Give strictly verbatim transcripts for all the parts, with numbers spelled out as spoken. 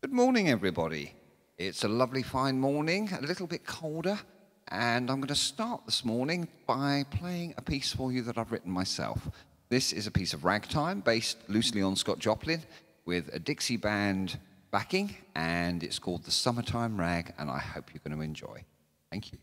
Good morning, everybody. It's a lovely fine morning, a little bit colder, and I'm going to start this morning by playing a piece for you that I've written myself. This is a piece of ragtime based loosely on Scott Joplin with a Dixie band backing, and it's called The Summertime Rag, and I hope you're going to enjoy. Thank you.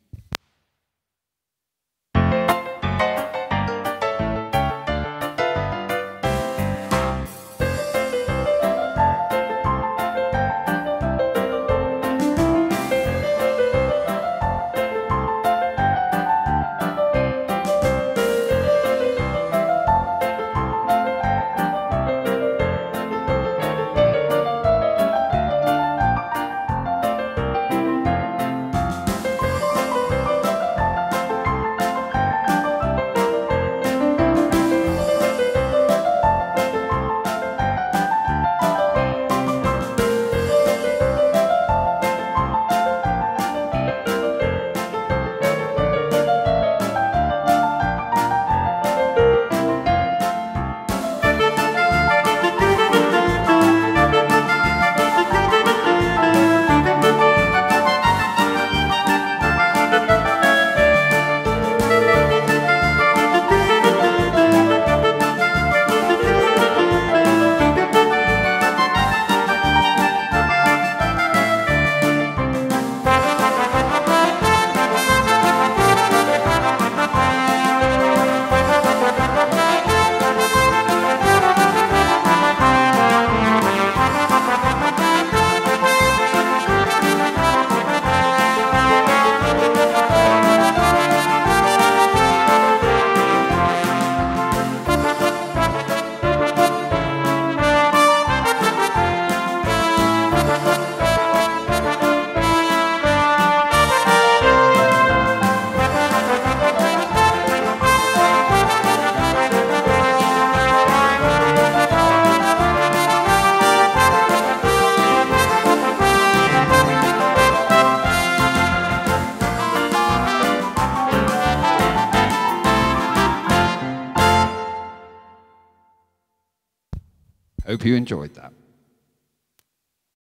Hope you enjoyed that.